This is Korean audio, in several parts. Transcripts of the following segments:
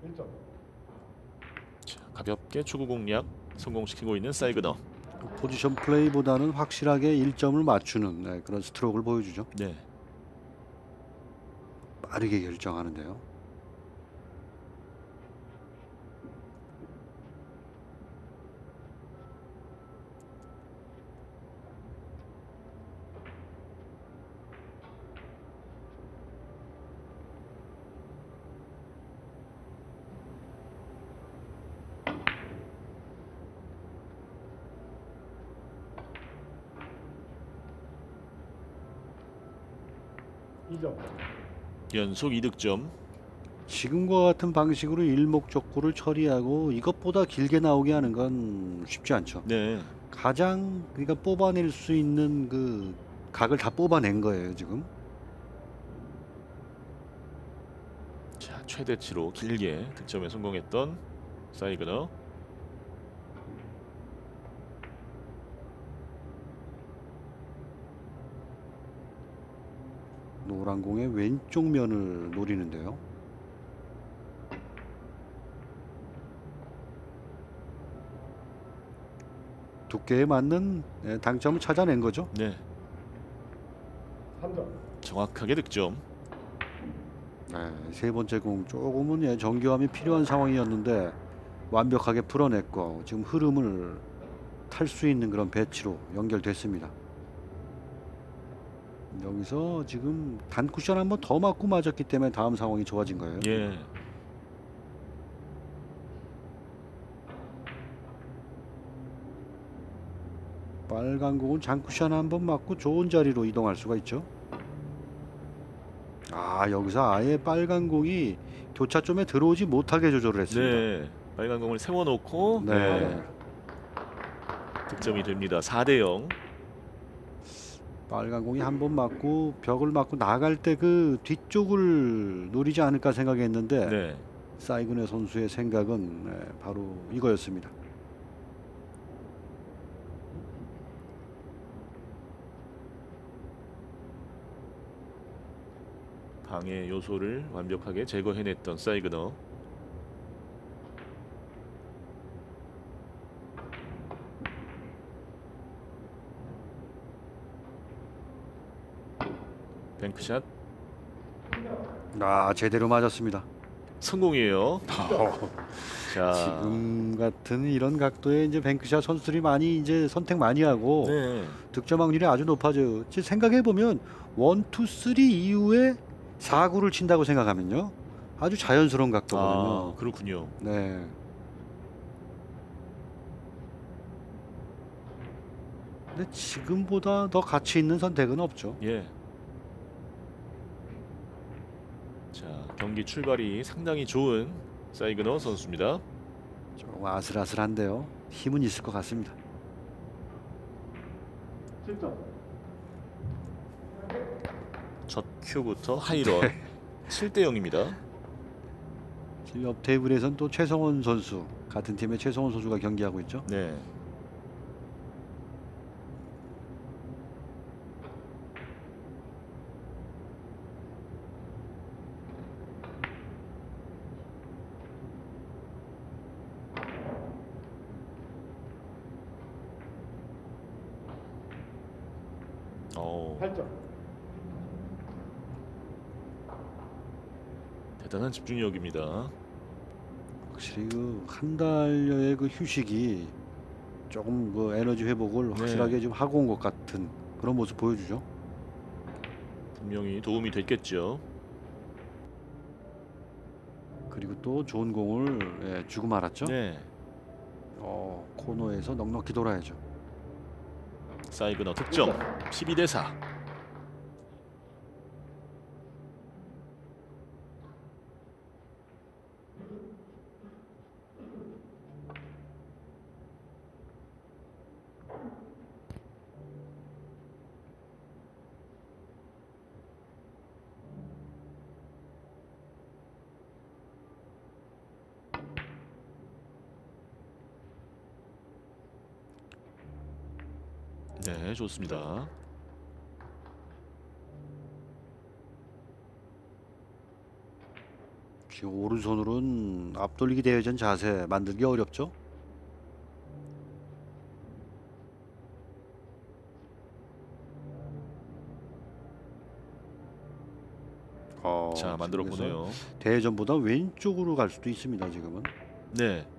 자, 가볍게 초구 공략 성공시키고 있는 사이그너. 포지션 플레이보다는 확실하게 1점을 맞추는 그런 스트로크를 보여주죠. 네. 빠르게 결정하는데요. 연속 2득점. 지금과 같은 방식으로 일목적고를 처리하고 이것보다 길게 나오게 하는 건 쉽지 않죠. 네. 가장 그러니까 뽑아낼 수 있는 그 각을 다 뽑아낸 거예요 지금. 자, 최대치로 길게 득점에 성공했던 사이그너. 노란 공의 왼쪽 면을 노리는데요. 두께에 맞는 당점을 찾아낸 거죠. 네. 정확하게 득점. 세 번째 공 조금은 정교함이 필요한 상황이었는데 완벽하게 풀어냈고 지금 흐름을 탈 수 있는 그런 배치로 연결됐습니다. 여기서 지금 단 쿠션 한번 더 맞고 맞았기 때문에 다음 상황이 좋아진 거예요. 예. 빨간 공은 장쿠션 한번 맞고 좋은 자리로 이동할 수가 있죠. 여기서 아예 빨간 공이 교차점에 들어오지 못하게 조절을 했습니다. 네. 빨간 공을 세워놓고 네. 득점이 됩니다. 4대0. 빨간 공이 한번 맞고 벽을 맞고 나갈 때 그 뒤쪽을 노리지 않을까 생각했는데 네. 사이그네 선수의 생각은 바로 이거였습니다. 방해 요소를 완벽하게 제거해냈던 사이그너. 뱅크샷 제대로 맞았습니다. 성공이에요. 자, 지금 같은 이런 각도에 이제 뱅크샷 선수들이 많이 이제 선택 많이 하고 네. 득점 확률이 아주 높아져요. 생각해 보면 1, 2, 3 이후에 4구를 친다고 생각하면요, 아주 자연스러운 각도거든요. 그렇군요. 네. 근데 지금보다 더 가치 있는 선택은 없죠. 예. 자, 경기 출발이 상당히 좋은 사이그너 선수입니다. 좀 아슬아슬한데요. 힘은 있을 것 같습니다. 첫 큐부터 하이런. 7대0입니다. 지금 옆 테이블에선 또 최성원 선수, 같은 팀의 최성원 선수가 경기하고 있죠. 네. 대단한 집중력입니다. 확실히 그 한 달여의 그 휴식이 조금 그 에너지 회복을 확실하게 좀 하고 온 것 같은 그런 모습 보여주죠. 분명히 도움이 됐겠죠. 그리고 또 좋은 공을 주고 말았죠. 네. 코너에서 넉넉히 돌아야죠. 사이그너 득점. 12대4. 네, 좋습니다. 지금 오른손으로는 앞돌리기 대회전 자세 만들기 어렵죠. 자, 만들어 지금에서 보네요. 대회전보다 왼쪽으로 갈 수도 있습니다. 지금은. 네.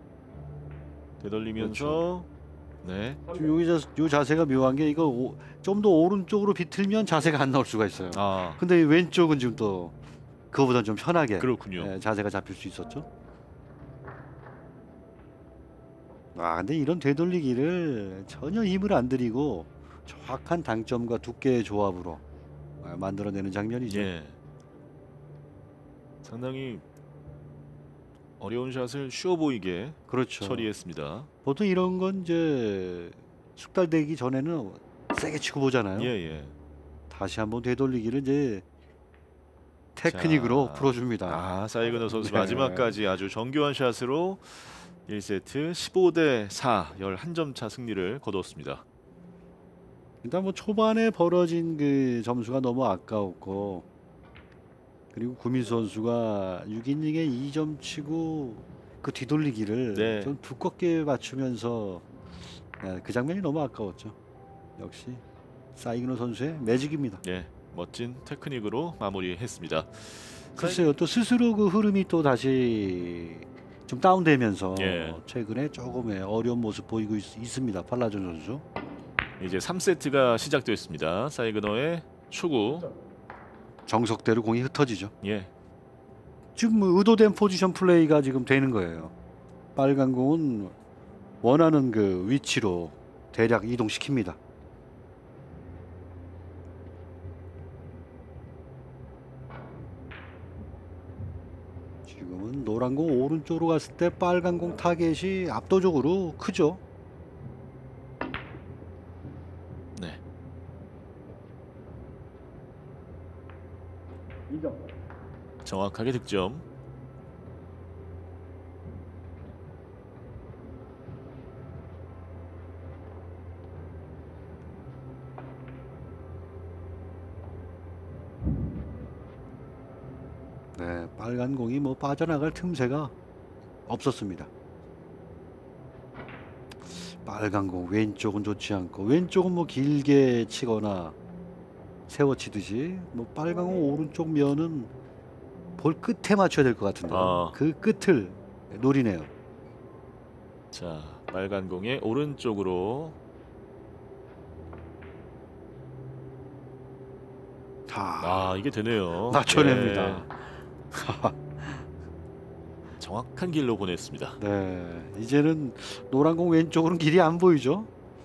되돌리면서 네. 지금 요 자세가 묘한 게 이거 좀 더 오른쪽으로 비틀면 자세가 안 나올 수가 있어요. 아, 근데 왼쪽은 지금 또 그거보다 좀 편하게 그렇군요. 자세가 잡힐 수 있었죠. 근데 이런 되돌리기를 전혀 힘을 안 들이고 정확한 당점과 두께의 조합으로 만들어내는 장면이죠. 예. 상당히 어려운 샷을 쉬워 보이게 그렇죠. 처리했습니다. 보통 이런 건 이제 숙달되기 전에는 세게 치고 보잖아요. 예, 예. 다시 한번 되돌리기를 이제 테크닉으로 자, 풀어줍니다. 사이그너 선수 네. 마지막까지 아주 정교한 샷으로 1세트 15대 4 11점 차 승리를 거두었습니다. 일단 뭐 초반에 벌어진 그 점수가 너무 아까웠고, 그리고 구민수 선수가 6이닝에 2점 치고 그 뒤돌리기를 네. 좀 두껍게 맞추면서 그 장면이 너무 아까웠죠. 역시 사이그노 선수의 매직입니다. 예. 멋진 테크닉으로 마무리했습니다. 글쎄요, 또 스스로 그 흐름이 또 다시 좀 다운되면서 예. 최근에 조금의 어려운 모습 보이고 있습니다. 팔라존 선수. 이제 3세트가 시작됐습니다. 사이그너의 초구. 정석대로 공이 흩어지죠. 예. 지금 의도된 포지션 플레이가 지금 되는 거예요. 빨간 공은 원하는 그 위치로 대략 이동시킵니다. 지금은 노란 공 오른쪽으로 갔을 때 빨간 공 타겟이 압도적으로 크죠. 네. 정확하게 득점. 네, 빨간 공이 뭐 빠져나갈 틈새가 없었습니다. 빨간 공 왼쪽은 좋지 않고, 왼쪽은 뭐 길게 치거나 세워 치듯이, 뭐 빨간 공 오른쪽 면은 볼 끝에 맞춰야 될 것 같은데 그 끝을 노리네요. 자, 빨간 공의 오른쪽으로. 이게 되네요. 맞춰냅니다. 예. 정확한 길로 보냈습니다. 네, 이제는 노란 공 왼쪽으로는 길이 안 보이죠.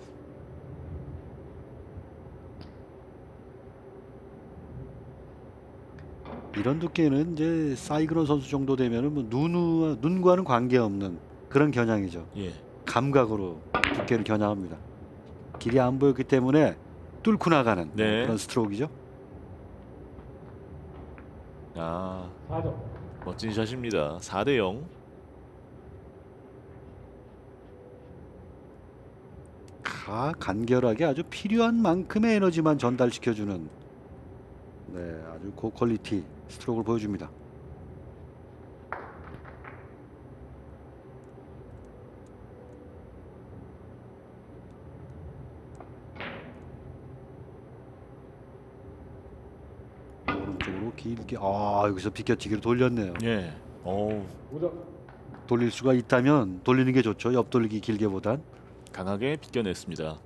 이런 두께는 이제 사이그노 선수 정도 되면은 뭐 눈과는 관계없는 그런 겨냥이죠. 예. 감각으로 두께를 겨냥합니다. 길이 안 보였기 때문에 뚫고 나가는 네. 그런 스트로크이죠. 멋진 샷입니다. 4대 0. 간결하게 아주 필요한 만큼의 에너지만 전달시켜주는 아주 고퀄리티 스트로크를 보여줍니다. 오른쪽으로 길게 여기서 비껴치기로 돌렸네요. 예. 돌릴 수가 있다면 돌리는 게 좋죠. 옆 돌리기 길게보단. 강하게 비껴냈습니다.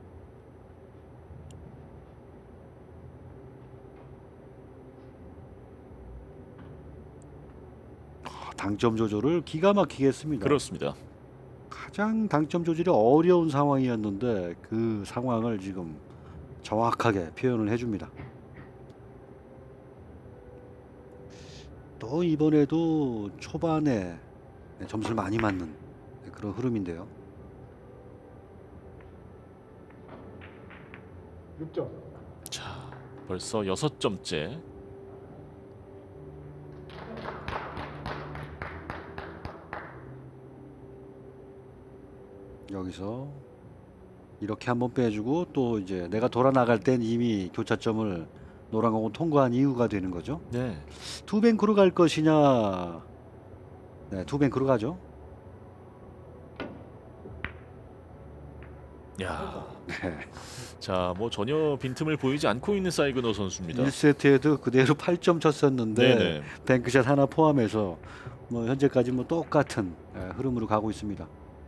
당점 조절을 기가 막히게 했습니다. 그렇습니다. 가장 당점 조절이 어려운 상황이었는데 그 상황을 지금 정확하게 표현을 해줍니다. 또 이번에도 초반에 점수를 많이 맞는 그런 흐름인데요. 6점. 자, 벌써 6점째. 여기서 이렇게 한번 빼주고 또 이제 내가 돌아 나갈 땐 이미 교차점을 노란 공은 통과한 이유가 되는 거죠. 네. 투뱅크로 갈 것이냐 네, 투뱅크로 가죠. 야, 네. 자, 뭐 전혀 빈틈을 보이지 않고 있는 사이그너 선수입니다. 1세트에도 그대로 8점 쳤었는데 네네. 뱅크샷 하나 포함해서 뭐 현재까지 뭐 똑같은 흐름으로 가고 있습니다.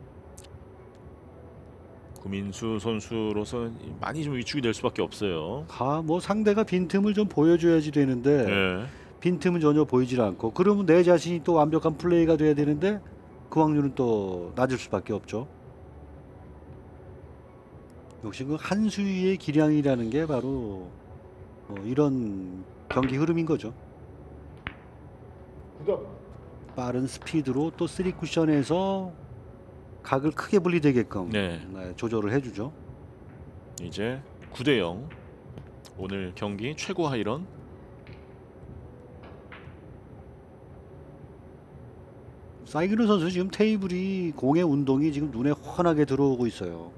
구민수 선수로서 많이 좀 위축이 될 수밖에 없어요. 뭐 상대가 빈틈을 좀 보여줘야지 되는데 네. 빈틈은 전혀 보이질 않고, 그러면 내 자신이 또 완벽한 플레이가 돼야 되는데 그 확률은 또 낮을 수밖에 없죠. 역시 그 한수위의 기량이라는 게 바로 이런 경기 흐름인 거죠. 빠른 스피드로 또 3쿠션에서 각을 크게 분리되게끔 네. 조절을 해주죠. 이제 9대0 오늘 경기 최고 하이런. 사이그너 선수 지금 테이블이 공의 운동이 지금 눈에 훤하게 들어오고 있어요.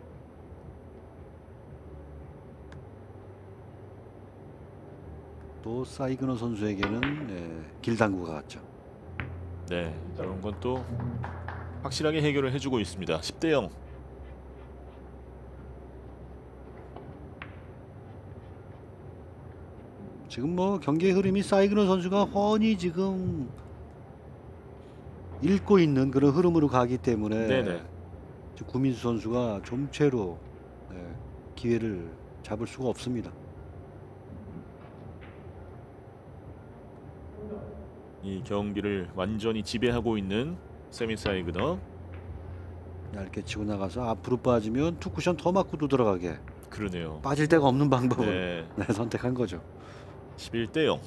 또 사이그너 선수에게는 길당구가 같죠. 네, 그런 건 또 확실하게 해결을 해주고 있습니다. 10대0. 지금 뭐 경기의 흐름이 사이그너 선수가 훤히 지금 읽고 있는 그런 흐름으로 가기 때문에 네네. 구민수 선수가 좀채로 기회를 잡을 수가 없습니다. 이 경기를 완전히 지배하고 있는 세미 사이그너. 얇게 치고 나가서 앞으로 빠지면 투쿠션 더 맞고 또 들어가게, 그러네요. 빠질 데가 없는 방법을 네, 선택한 거죠. 11대0.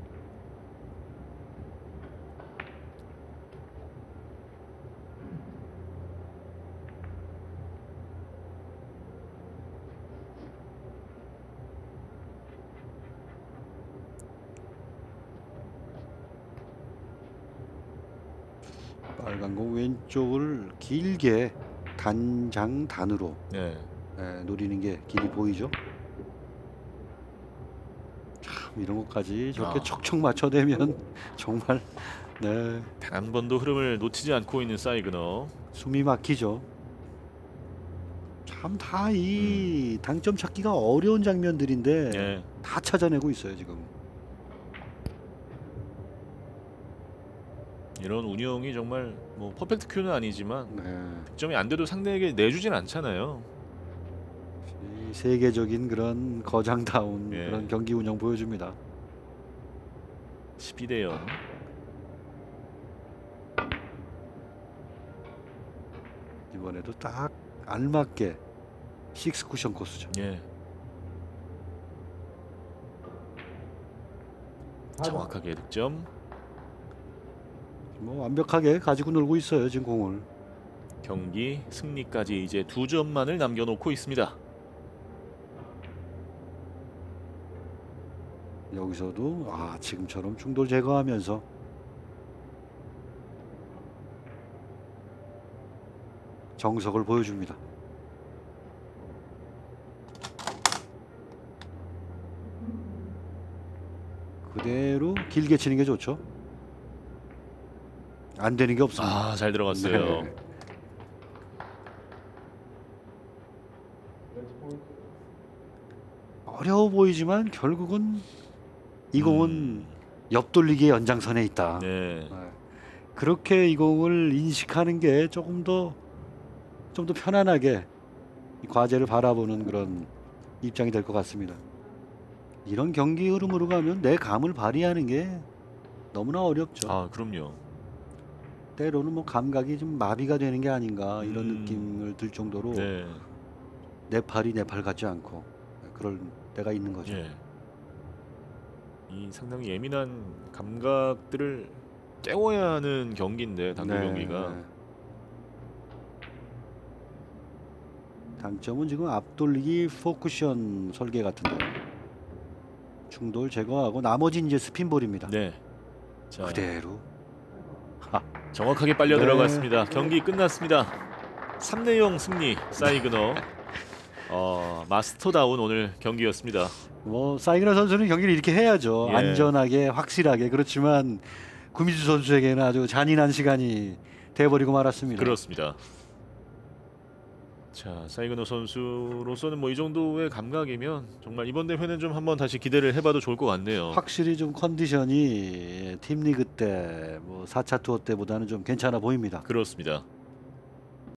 빨간 공 왼쪽을 길게 단으로 네. 노리는 게 길이 보이죠. 참 이런 것까지 저렇게 척척 맞춰대면 정말 단 한 번도 흐름을 놓치지 않고 있는 사이그너. 숨이 막히죠. 참 다 이 당점 찾기가 어려운 장면들인데 네. 다 찾아내고 있어요 지금. 이런 운영이 정말 뭐 퍼펙트 큐는 아니지만 네. 득점이 안 돼도 상대에게 내주진 않잖아요. 이 세계적인 그런 거장다운 예. 그런 경기 운영 보여줍니다. 12대0. 이번에도 딱 알맞게 6쿠션 코스죠. 예. 정확하게 득점. 뭐 완벽하게 가지고 놀고 있어요 지금 공을. 경기 승리까지 이제 2점만을 남겨놓고 있습니다. 여기서도 지금처럼 충돌 제거하면서 정석을 보여줍니다. 그대로 길게 치는 게 좋죠. 안 되는 게 없습니다. 잘 들어갔어요. 네. 어려워 보이지만 결국은 이 공은 옆돌리기의 연장선에 있다. 네. 그렇게 이 공을 인식하는 게 좀 더 편안하게 이 과제를 바라보는 그런 입장이 될 것 같습니다. 이런 경기 흐름으로 가면 내 감을 발휘하는 게 너무나 어렵죠. 그럼요. 때로는 뭐 감각이 좀 마비가 되는 게 아닌가 이런 느낌을 들 정도로 네. 내 팔이 내 팔 같지 않고 그럴 때가 있는 거죠. 예. 이 상당히 예민한 감각들을 깨워야 하는 경기인데 당구 경기가. 당점은 지금 앞돌리기 포쿠션 설계 같은데 충돌 제거하고 나머지 이제 스핀볼입니다. 네. 자, 그대로 정확하게 빨려 네. 들어갔습니다. 경기 끝났습니다. 3대0 승리 사이그너. 마스터다운 오늘 경기였습니다. 뭐 사이그너 선수는 경기를 이렇게 해야죠. 예. 안전하게 확실하게. 그렇지만 구미주 선수에게는 아주 잔인한 시간이 돼버리고 말았습니다. 그렇습니다. 자, 사이그너 선수로서는 뭐 이 정도의 감각이면 정말 이번 대회는 좀 한번 다시 기대를 해봐도 좋을 것 같네요. 확실히 좀 컨디션이 팀리그 때 뭐 4차 투어 때보다는 좀 괜찮아 보입니다. 그렇습니다.